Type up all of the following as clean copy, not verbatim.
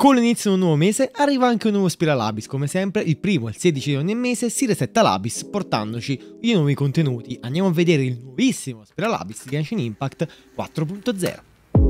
Con l'inizio di un nuovo mese arriva anche un nuovo Spiral Abyss, come sempre il primo e il 16 di ogni mese si resetta l'Abyss portandoci i nuovi contenuti. Andiamo a vedere il nuovissimo Spiral Abyss di Genshin Impact 4.0.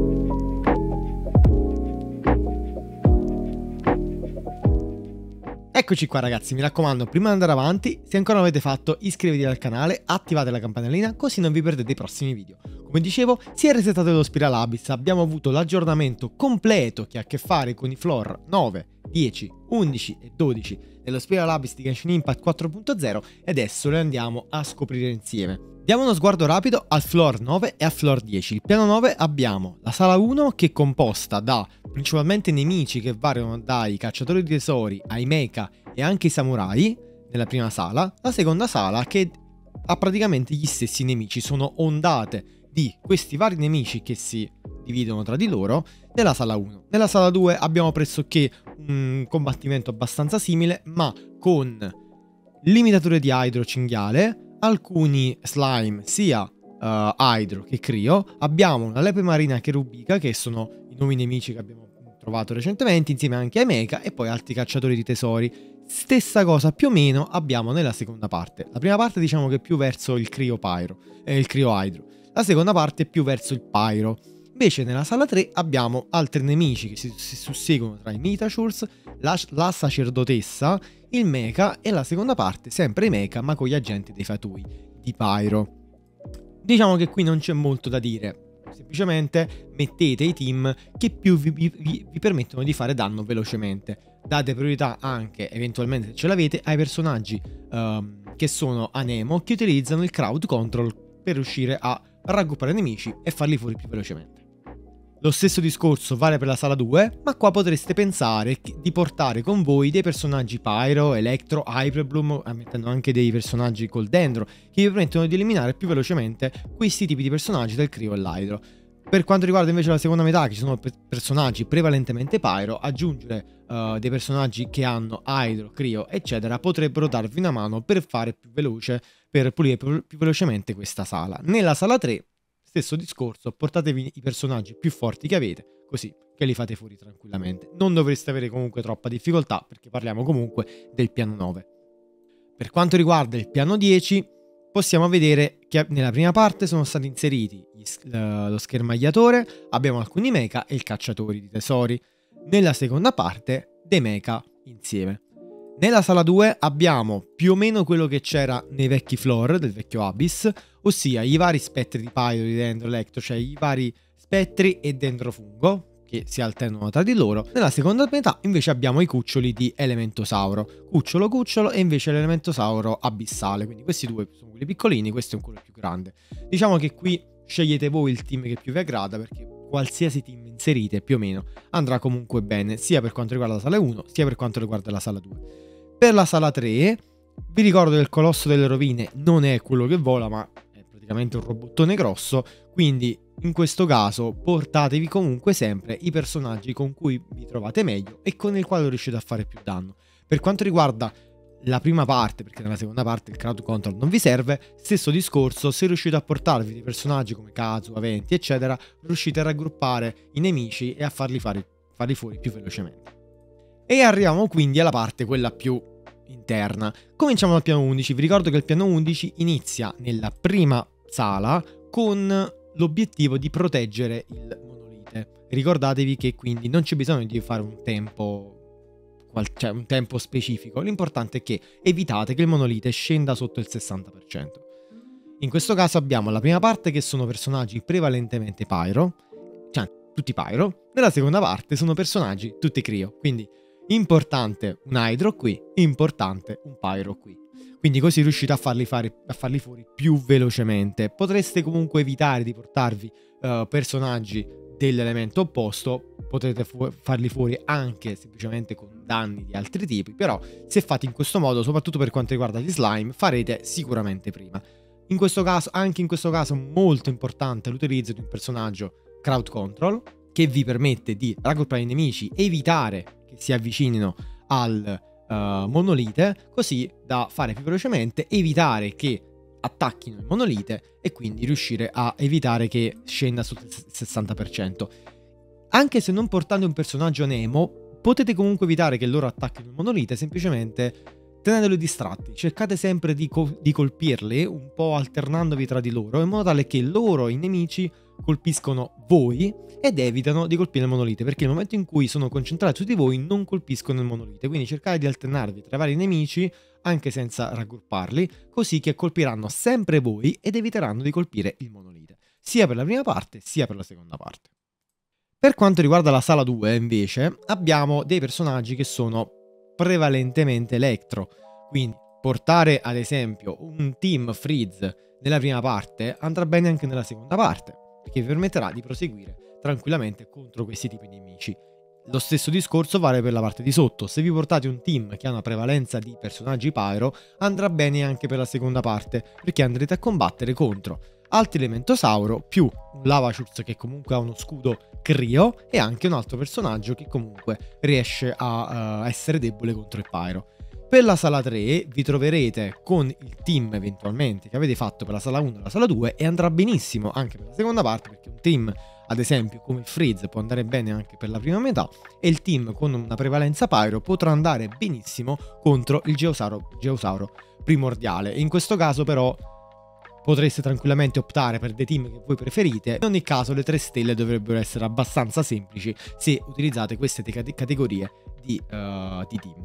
Eccoci qua ragazzi, mi raccomando, prima di andare avanti, se ancora non l'avete fatto iscrivetevi al canale, attivate la campanellina così non vi perdete i prossimi video. Come dicevo, si è resettato lo Spiral Abyss, abbiamo avuto l'aggiornamento completo che ha a che fare con i floor 9, 10, 11 e 12 dello Spiral Abyss di Genshin Impact 4.0 e adesso le andiamo a scoprire insieme. Diamo uno sguardo rapido al floor 9 e al floor 10. Il piano 9 abbiamo la sala 1 che è composta da principalmente nemici che variano dai cacciatori di tesori ai mecha e anche i samurai nella prima sala. La seconda sala che ha praticamente gli stessi nemici, sono ondate di questi vari nemici che si dividono tra di loro nella sala 1. Nella sala 2 abbiamo pressoché un combattimento abbastanza simile ma con limitatore di Hydro cinghiale, alcuni slime sia Hydro che Crio, abbiamo una lepe marina cherubica che sono i nuovi nemici che abbiamo trovato recentemente insieme anche ai mecha e poi altri cacciatori di tesori. Stessa cosa più o meno abbiamo nella seconda parte. La prima parte diciamo che è più verso il Crio Pyro il Crio Hydro, la seconda parte è più verso il Pyro. Invece nella sala 3 abbiamo altri nemici che si susseguono tra i Mithashurs, la sacerdotessa, il mecha e la seconda parte sempre i mecha ma con gli agenti dei fatui di Pyro. Diciamo che qui non c'è molto da dire, semplicemente mettete i team che più vi permettono di fare danno velocemente. Date priorità anche, eventualmente se ce l'avete, ai personaggi che sono Anemo, che utilizzano il crowd control per riuscire a raggruppare nemici e farli fuori più velocemente. Lo stesso discorso vale per la sala 2, ma qua potreste pensare di portare con voi dei personaggi Pyro, Electro, Hyperbloom, mettendo anche dei personaggi col Dendro, che vi permettono di eliminare più velocemente questi tipi di personaggi del Crio e l'Hydro. Per quanto riguarda invece la seconda metà, che ci sono personaggi prevalentemente Pyro, aggiungere dei personaggi che hanno Hydro, Crio, eccetera, potrebbero darvi una mano per fare più veloce, per pulire più velocemente questa sala. Nella sala 3, stesso discorso, portatevi i personaggi più forti che avete, così che li fate fuori tranquillamente. Non dovreste avere comunque troppa difficoltà, perché parliamo comunque del piano 9. Per quanto riguarda il piano 10, possiamo vedere che nella prima parte sono stati inseriti lo schermagliatore, abbiamo alcuni mecha e il cacciatori di tesori. Nella seconda parte, dei mecha insieme. Nella sala 2 abbiamo più o meno quello che c'era nei vecchi floor del vecchio Abyss, ossia i vari spettri di Pyro, di Dendro, Electro, cioè i vari spettri e Dendrofungo che si alternano tra di loro. Nella seconda metà invece abbiamo i cuccioli di Elementosauro, cucciolo e invece l'Elementosauro abissale, quindi questi due sono quelli piccolini, questo è quello più grande. Diciamo che qui scegliete voi il team che più vi aggrada, perché qualsiasi team inserite più o meno andrà comunque bene, sia per quanto riguarda la sala 1 sia per quanto riguarda la sala 2. Per la sala 3 vi ricordo che il Colosso delle Rovine non è quello che vola, ma è praticamente un robottone grosso, quindi in questo caso portatevi comunque sempre i personaggi con cui vi trovate meglio e con il quale riuscite a fare più danno. Per quanto riguarda la prima parte, perché nella seconda parte il crowd control non vi serve, stesso discorso, se riuscite a portarvi dei personaggi come Kazu, Aventi eccetera, riuscite a raggruppare i nemici e a farli fuori più velocemente. E arriviamo quindi alla parte quella più interna. Cominciamo dal piano 11, vi ricordo che il piano 11 inizia nella prima sala con l'obiettivo di proteggere il monolite. Ricordatevi che quindi non c'è bisogno di fare un tempo specifico, l'importante è che evitate che il monolite scenda sotto il 60%. In questo caso abbiamo la prima parte che sono personaggi prevalentemente Pyro, cioè tutti Pyro, nella seconda parte sono personaggi tutti Crio, quindi importante un Hydro qui, importante un Pyro qui. Quindi così riuscite a farli fuori più velocemente. Potreste comunque evitare di portarvi personaggi dell'elemento opposto, potete farli fuori anche semplicemente con danni di altri tipi, però se fate in questo modo, soprattutto per quanto riguarda gli slime, farete sicuramente prima. In questo caso, anche in questo caso molto importante l'utilizzo di un personaggio crowd control che vi permette di raggruppare i nemici, evitare che si avvicinino al monolite, così da fare più velocemente, evitare che attacchino il monolite e quindi riuscire a evitare che scenda sul 60%. Anche se non portando un personaggio Nemo, Potete comunque evitare che loro attacchino il monolite semplicemente tenendoli distratti. Cercate sempre di colpirli un po' alternandovi tra di loro in modo tale che loro, i nemici, colpiscono voi ed evitano di colpire il monolite, perché nel momento in cui sono concentrati su di voi non colpiscono il monolite. Quindi cercate di alternarvi tra i vari nemici anche senza raggrupparli, così che colpiranno sempre voi ed eviteranno di colpire il monolite, sia per la prima parte sia per la seconda parte. Per quanto riguarda la sala 2 invece abbiamo dei personaggi che sono prevalentemente elettro, quindi portare ad esempio un team freeze nella prima parte andrà bene anche nella seconda parte, perché vi permetterà di proseguire tranquillamente contro questi tipi di nemici. Lo stesso discorso vale per la parte di sotto. Se vi portate un team che ha una prevalenza di personaggi pyro andrà bene anche per la seconda parte, perché andrete a combattere contro altri elementosauro più un Lavashurz che comunque ha uno scudo Crio e anche un altro personaggio che comunque riesce a essere debole contro il pyro. Per la sala 3 vi troverete con il team eventualmente che avete fatto per la sala 1 e la sala 2 e andrà benissimo anche per la seconda parte, perché un team ad esempio come il Freeze può andare bene anche per la prima metà e il team con una prevalenza pyro potrà andare benissimo contro il Geosauro primordiale. In questo caso però potreste tranquillamente optare per dei team che voi preferite. In ogni caso le 3 stelle dovrebbero essere abbastanza semplici se utilizzate queste categorie di team.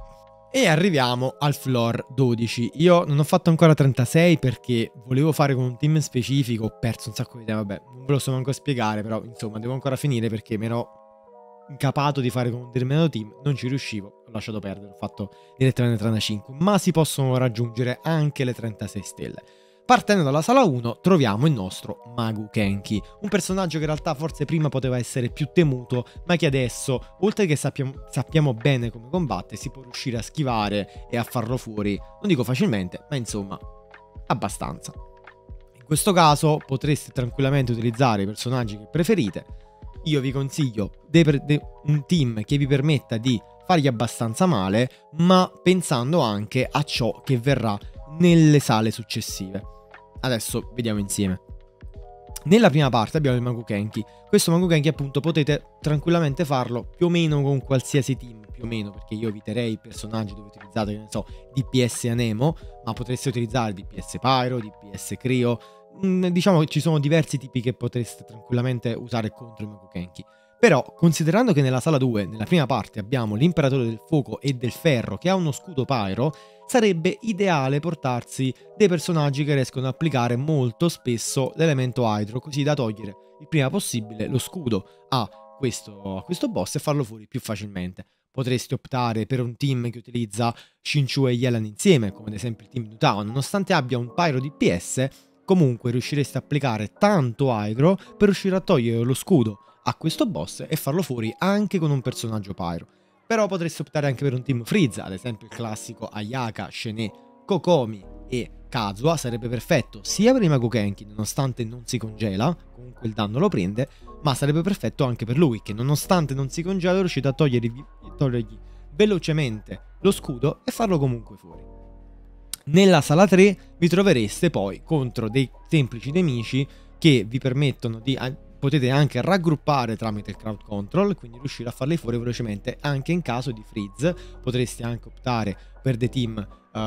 E arriviamo al floor 12. Io non ho fatto ancora 36 perché volevo fare con un team specifico, ho perso un sacco di tempo, vabbè, non ve lo so manco a spiegare, però insomma devo ancora finire perché mi ero incapato di fare con un determinato team, non ci riuscivo, ho lasciato perdere, ho fatto direttamente 35, ma si possono raggiungere anche le 36 stelle. Partendo dalla sala 1 troviamo il nostro Magu Kenki, un personaggio che in realtà forse prima poteva essere più temuto, ma che adesso, oltre che sappiamo bene come combatte, si può riuscire a schivare e a farlo fuori, non dico facilmente, ma insomma abbastanza. In questo caso potreste tranquillamente utilizzare i personaggi che preferite. Io vi consiglio un team che vi permetta di fargli abbastanza male, ma pensando anche a ciò che verrà nelle sale successive. Adesso vediamo insieme. Nella prima parte abbiamo il Magu Kenki. Questo Magu Kenki appunto potete tranquillamente farlo più o meno con qualsiasi team, più o meno, perché io eviterei personaggi dove utilizzate, che ne so, DPS Anemo, ma potreste utilizzare DPS Pyro, DPS Crio. Diciamo che ci sono diversi tipi che potreste tranquillamente usare contro il Magu Kenki. Però, considerando che nella sala 2, nella prima parte, abbiamo l'Imperatore del Fuoco e del Ferro che ha uno scudo Pyro, sarebbe ideale portarsi dei personaggi che riescono ad applicare molto spesso l'elemento Hydro, così da togliere il prima possibile lo scudo a questo boss e farlo fuori più facilmente. Potreste optare per un team che utilizza Xingqiu e Yelan insieme, come ad esempio il team di Utao. Nonostante abbia un Pyro DPS, comunque riuscireste a applicare tanto Hydro per riuscire a togliere lo scudo a questo boss e farlo fuori anche con un personaggio pyro. Però potreste optare anche per un team freeze, ad esempio il classico Ayaka, Shene, Kokomi e Kazuha sarebbe perfetto sia per il Magu Kenki, nonostante non si congela, comunque il danno lo prende, ma sarebbe perfetto anche per lui, che nonostante non si congela è riuscito a togliergli velocemente lo scudo e farlo comunque fuori. Nella sala 3 vi trovereste poi contro dei semplici nemici che vi permettono di... potete anche raggruppare tramite il crowd control, quindi riuscire a farli fuori velocemente anche in caso di freeze. Potreste anche optare per dei team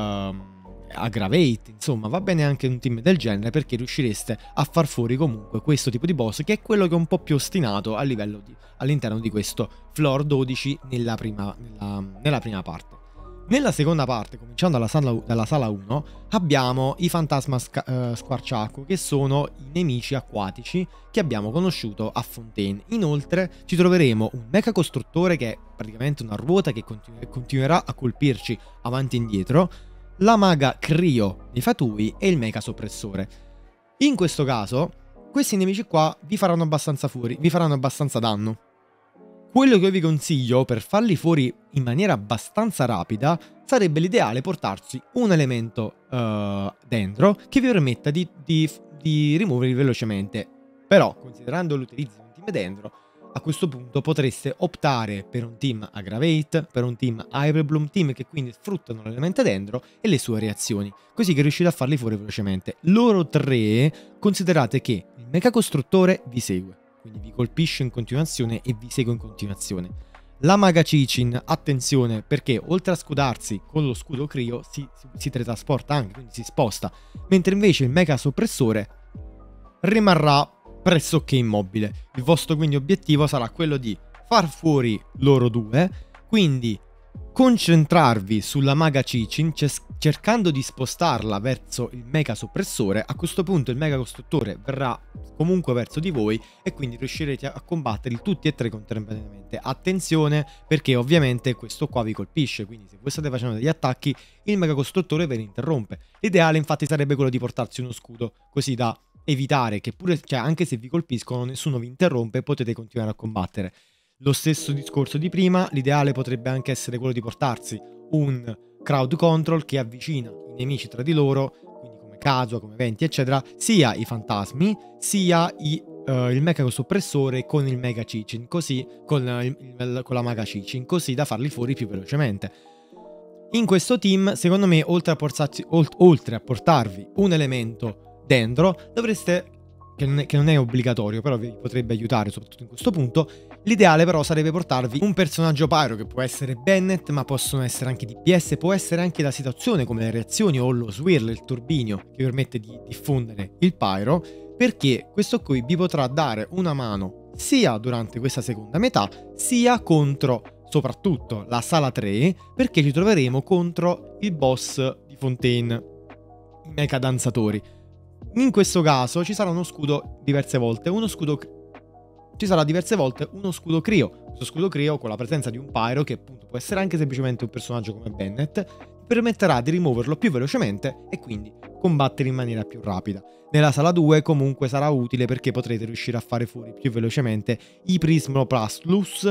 aggravate, insomma va bene anche un team del genere, perché riuscireste a far fuori comunque questo tipo di boss, che è quello che è un po' più ostinato all'interno di questo floor 12 nella prima parte. Nella seconda parte, cominciando dalla sala 1, abbiamo i fantasma squarciaco, che sono i nemici acquatici che abbiamo conosciuto a Fontaine. Inoltre ci troveremo un mecha costruttore, che è praticamente una ruota che continuerà a colpirci avanti e indietro, la maga Crio dei Fatui e il mecha soppressore. In questo caso questi nemici qua vi faranno abbastanza fuori, vi faranno abbastanza danno. Quello che io vi consiglio per farli fuori in maniera abbastanza rapida sarebbe l'ideale portarsi un elemento dentro che vi permetta di rimuoverli velocemente. Però, considerando l'utilizzo di un team dentro, a questo punto potreste optare per un team aggravate, per un team hyperbloom, team che quindi sfruttano l'elemento dentro e le sue reazioni, così che riuscite a farli fuori velocemente. Loro tre, considerate che il mecha costruttore vi segue, quindi vi colpisce in continuazione e vi segue in continuazione. La Maga Cicin, attenzione, perché oltre a scudarsi con lo scudo Crio si teletrasporta anche, quindi si sposta, mentre invece il Mega Soppressore rimarrà pressoché immobile. Il vostro quindi obiettivo sarà quello di far fuori loro due, quindi concentrarvi sulla Maga Cicin cercando di spostarla verso il Mega Soppressore. A questo punto il Mega Costruttore verrà comunque verso di voi e quindi riuscirete a combatterli tutti e tre contemporaneamente. Attenzione, perché ovviamente questo qua vi colpisce, quindi se voi state facendo degli attacchi il Mega Costruttore ve li interrompe. L'ideale infatti sarebbe quello di portarsi uno scudo, così da evitare che pure, cioè anche se vi colpiscono nessuno vi interrompe e potete continuare a combattere. Lo stesso discorso di prima, l'ideale potrebbe anche essere quello di portarsi un crowd control che avvicina i nemici tra di loro, quindi come Kazuha, come Venti eccetera, sia i fantasmi sia il Mega Soppressore con il Mega Cicin, così con la Maga Cicin, così da farli fuori più velocemente. In questo team, secondo me, oltre a portarvi un elemento dentro, dovreste, che non è obbligatorio, però vi potrebbe aiutare soprattutto in questo punto, l'ideale però sarebbe portarvi un personaggio pyro, che può essere Bennett, ma possono essere anche DPS, può essere anche la situazione come le reazioni o lo swirl, il turbinio, che permette di diffondere il pyro, perché questo qui vi potrà dare una mano sia durante questa seconda metà, sia contro soprattutto la sala 3, perché ci troveremo contro il boss di Fontaine, i Mecha Danzatori. In questo caso ci sarà uno scudo diverse volte, ci sarà diverse volte uno scudo Crio. Questo scudo Crio, con la presenza di un pyro, che appunto può essere anche semplicemente un personaggio come Bennett, permetterà di rimuoverlo più velocemente e quindi combattere in maniera più rapida. Nella sala 2 comunque sarà utile perché potrete riuscire a fare fuori più velocemente i Prismoplastus,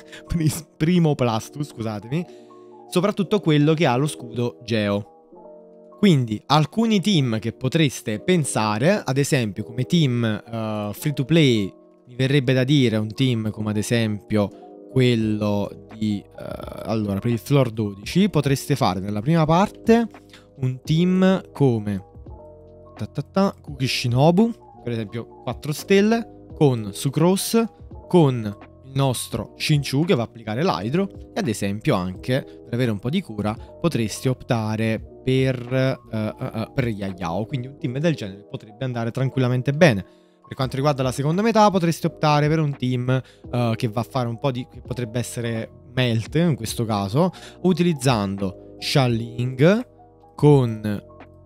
scusatemi, soprattutto quello che ha lo scudo Geo. Quindi alcuni team che potreste pensare, ad esempio come team free to play, mi verrebbe da dire un team come ad esempio quello di allora per il floor 12 potreste fare nella prima parte un team come Kukishinobu, per esempio 4 stelle, con Sucrose, con il nostro Shinchu che va a applicare l'Hydro, e ad esempio anche per avere un po' di cura potresti optare per Yayao, quindi un team del genere potrebbe andare tranquillamente bene. Per quanto riguarda la seconda metà potresti optare per un team che va a fare un po' di, che potrebbe essere Melt in questo caso, utilizzando Xialing con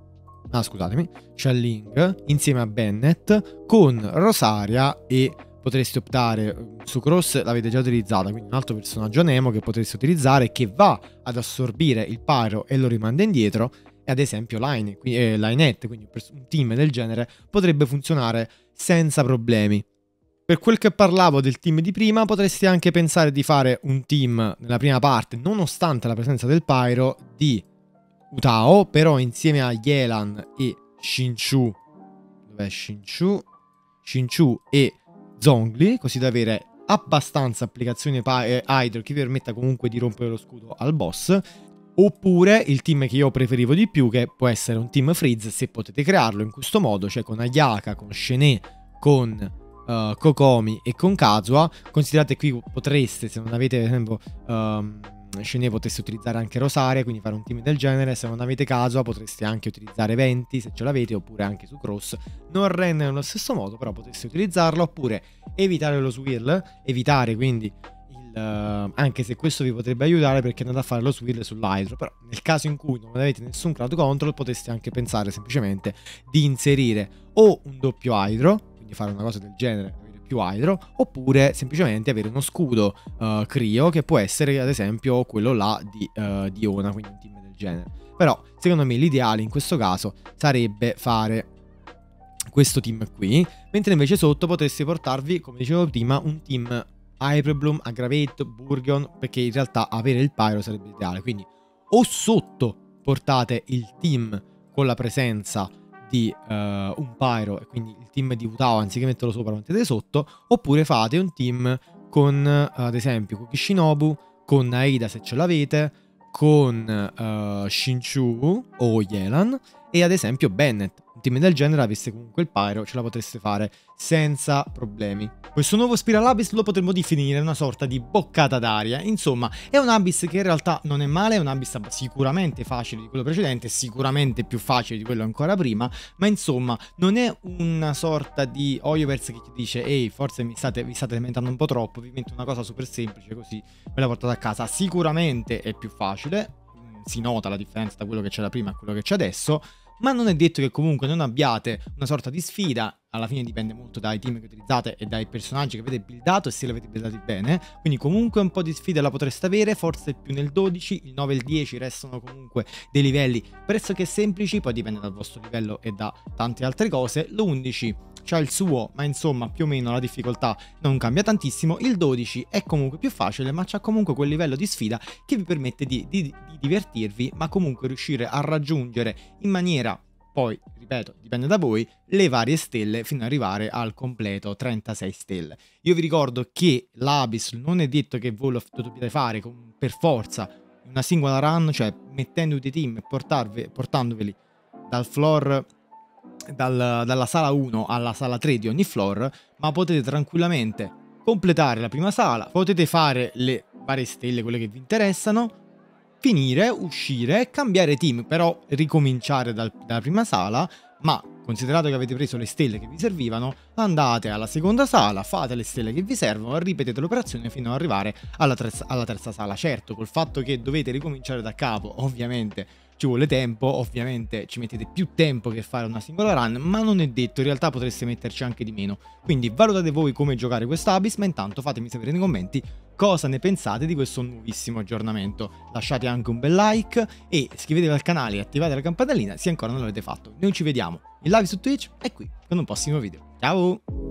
Xialing insieme a Bennett con Rosaria, e potresti optare su Cross, l'avete già utilizzata, quindi un altro personaggio Nemo che potresti utilizzare, che va ad assorbire il pyro e lo rimanda indietro, e ad esempio Lynette, quindi un team del genere potrebbe funzionare senza problemi. Per quel che parlavo del team di prima, potresti anche pensare di fare un team nella prima parte, nonostante la presenza del pyro, di Utao, però insieme a Yelan e Shinchu. Dov'è Shinchu? Shinchu e Zhongli, così da avere abbastanza applicazione Hydro che vi permetta comunque di rompere lo scudo al boss. Oppure il team che io preferivo di più, che può essere un team Freeze, se potete crearlo in questo modo, cioè con Ayaka, con Shene, con Kokomi e con Kazuha. Considerate qui potreste, se non avete per esempio Shene, potreste utilizzare anche Rosaria, quindi fare un team del genere. Se non avete Kazuha potreste anche utilizzare Venti se ce l'avete, oppure anche su Cross. Non rende nello stesso modo, però potreste utilizzarlo. Oppure evitare lo swirl, evitare quindi anche se questo vi potrebbe aiutare perché andate a fare lo swirl sull'Hydro, però nel caso in cui non avete nessun crowd control potreste anche pensare semplicemente di inserire o un doppio Hydro, quindi fare una cosa del genere, avere più Hydro, oppure semplicemente avere uno scudo Crio, che può essere ad esempio quello là di Ona, quindi un team del genere. Però secondo me l'ideale in questo caso sarebbe fare questo team qui, mentre invece sotto potreste portarvi, come dicevo prima, un team Hyperbloom, Aggravate, Burgon, perché in realtà avere il pyro sarebbe ideale. Quindi o sotto portate il team con la presenza di un pyro, e quindi il team di Utao anziché metterlo sopra lo mettete sotto, oppure fate un team con ad esempio Kukishinobu, con Aida se ce l'avete, con Shinchu o Yelan, e ad esempio Bennett. Un team del genere avesse comunque il pyro, ce la potreste fare senza problemi. Questo nuovo Spiral Abyss lo potremmo definire una sorta di boccata d'aria. Insomma, è un Abyss che in realtà non è male, è un Abyss sicuramente facile di quello precedente, sicuramente più facile di quello ancora prima, ma insomma non è una sorta di Hoyoverse che ti dice ehi, forse vi state lamentando un po' troppo, vi metto una cosa super semplice così me la portate a casa. Sicuramente è più facile, si nota la differenza da quello che c'era prima a quello che c'è adesso, ma non è detto che comunque non abbiate una sorta di sfida. Alla fine dipende molto dai team che utilizzate e dai personaggi che avete buildato e se li avete buildati bene, quindi comunque un po' di sfida la potreste avere, forse più nel 12, il 9 e il 10 restano comunque dei livelli pressoché semplici, poi dipende dal vostro livello e da tante altre cose. L'11 c'ha il suo, ma insomma più o meno la difficoltà non cambia tantissimo. Il 12 è comunque più facile, ma c'ha comunque quel livello di sfida che vi permette di divertirvi, ma comunque riuscire a raggiungere in maniera, poi ripeto, dipende da voi, le varie stelle fino ad arrivare al completo 36 stelle. Io vi ricordo che l'Abyss non è detto che voi lo dobbiate fare per forza una singola run, cioè mettendo dei team e portandoveli dal floor, dalla sala 1 alla sala 3 di ogni floor, ma potete tranquillamente completare la prima sala, potete fare le varie stelle, quelle che vi interessano, finire, uscire, cambiare team, però ricominciare dalla prima sala, ma considerato che avete preso le stelle che vi servivano, andate alla seconda sala, fate le stelle che vi servono, ripetete l'operazione fino ad arrivare alla terza sala. Certo, col fatto che dovete ricominciare da capo, ovviamente ci vuole tempo, ovviamente ci mettete più tempo che fare una singola run, ma non è detto, in realtà potreste metterci anche di meno. Quindi valutate voi come giocare questo Abyss, ma intanto fatemi sapere nei commenti cosa ne pensate di questo nuovissimo aggiornamento. Lasciate anche un bel like e iscrivetevi al canale e attivate la campanellina se ancora non l'avete fatto. Noi ci vediamo in live su Twitch e qui con un prossimo video. Ciao!